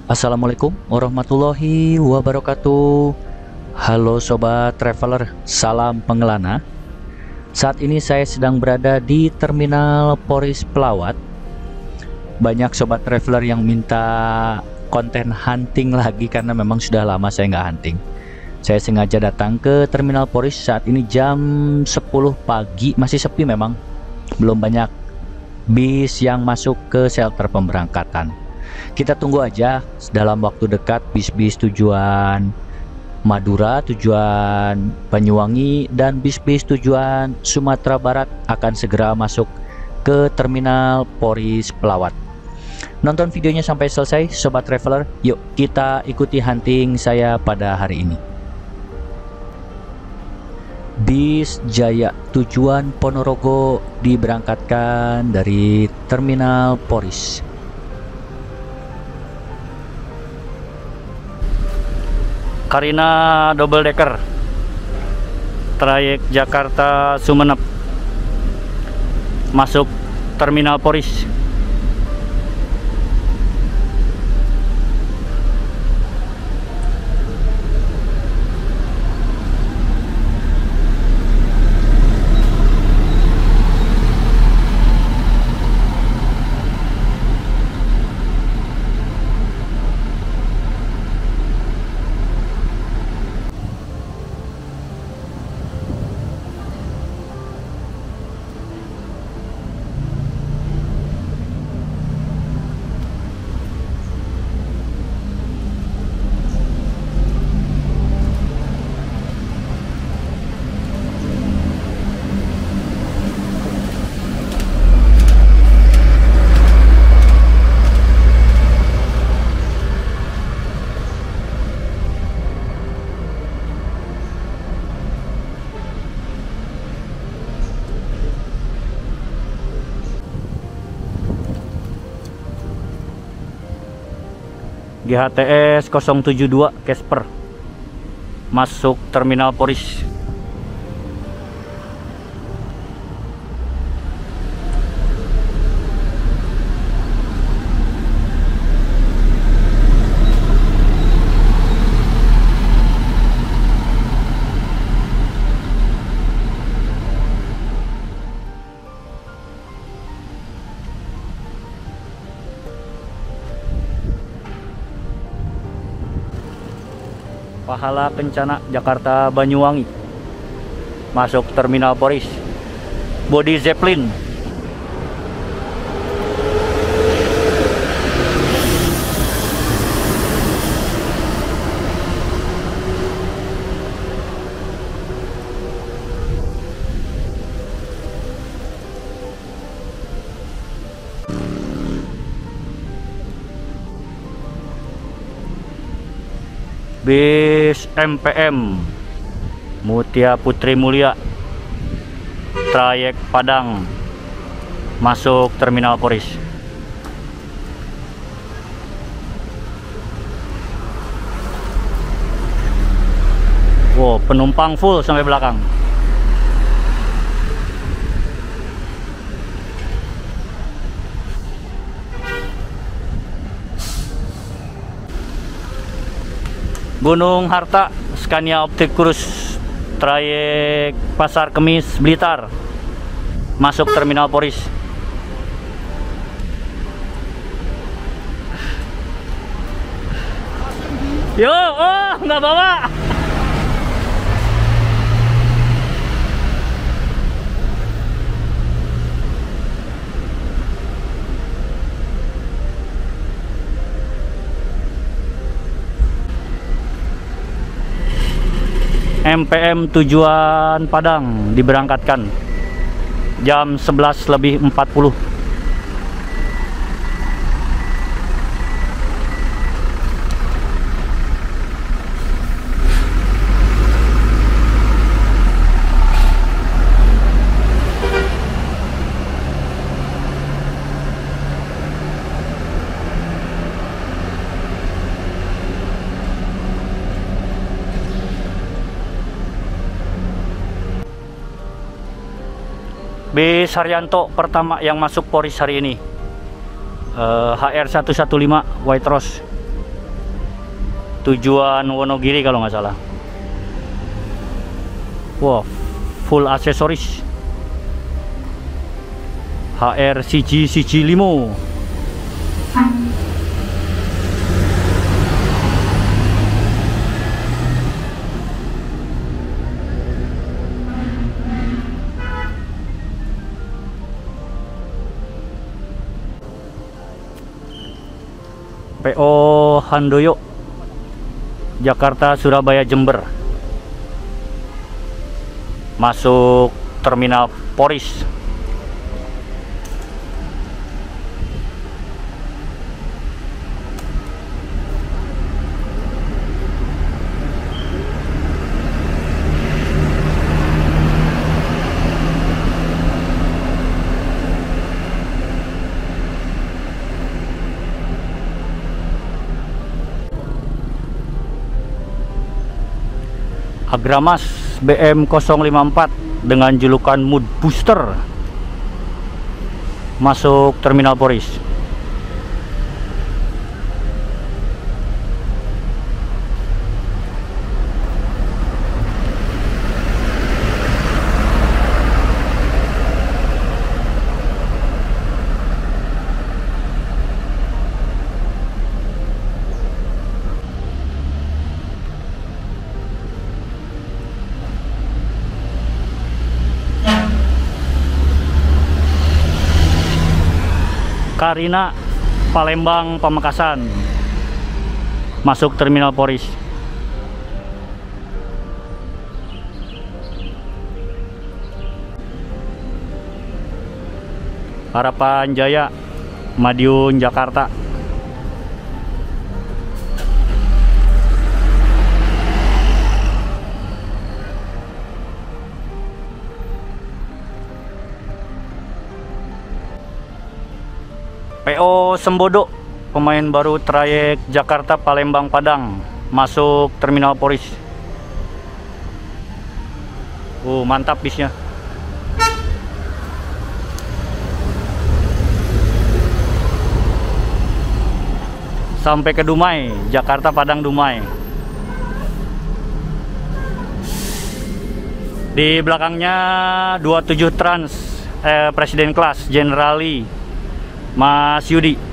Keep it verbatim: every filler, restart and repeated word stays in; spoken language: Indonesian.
Assalamualaikum warahmatullahi wabarakatuh. Halo sobat traveler, salam pengelana. Saat ini saya sedang berada di Terminal Poris Pelawat. Banyak sobat traveler yang minta konten hunting lagi karena memang sudah lama saya nggak hunting. Saya sengaja datang ke Terminal Poris saat ini jam sepuluh pagi, masih sepi memang. Belum banyak bis yang masuk ke shelter pemberangkatan. Kita tunggu aja, dalam waktu dekat bis-bis tujuan Madura, tujuan Banyuwangi, dan bis-bis tujuan Sumatera Barat akan segera masuk ke Terminal Poris Pelawat. Nonton videonya sampai selesai sobat traveler. Yuk kita ikuti hunting saya pada hari ini. Bis Jaya tujuan Ponorogo diberangkatkan dari Terminal Poris. Karina double decker trayek Jakarta Sumeneb masuk Terminal Poris. G H T S nol tujuh dua Casper masuk Terminal Poris. Pahala Kencana Jakarta Banyuwangi masuk Terminal Poris. Body Zeppelin. Bis M P M Mutia Putri Mulia trayek Padang masuk Terminal Poris. Wow, penumpang full sampai belakang. Gunung Harta Scania Optik Cruise trayek Pasar Kemis Blitar masuk Terminal Poris. Yo, oh nggak bawa. M P M tujuan Padang diberangkatkan jam sebelas lebih empat puluh. Bis Haryanto pertama yang masuk Poris hari ini, uh, H R seratus lima belas White Rose tujuan Wonogiri kalau nggak salah. Wow, full aksesoris H R C G C G lima. P O Handoyo, Jakarta, Surabaya, Jember. Masuk terminal Poris. Agramas B M nol lima empat dengan julukan Mood Booster masuk terminal Poris. Karina, Palembang, Pamekasan masuk terminal Poris. Harapan Jaya, Madiun, Jakarta. P O Sembodo, pemain baru trayek Jakarta, Palembang, Padang masuk terminal Poris. Uh, mantap bisnya. Sampai ke Dumai, Jakarta, Padang, Dumai. Di belakangnya dua puluh tujuh Trans eh, Presiden Class Generali Mas Yudi.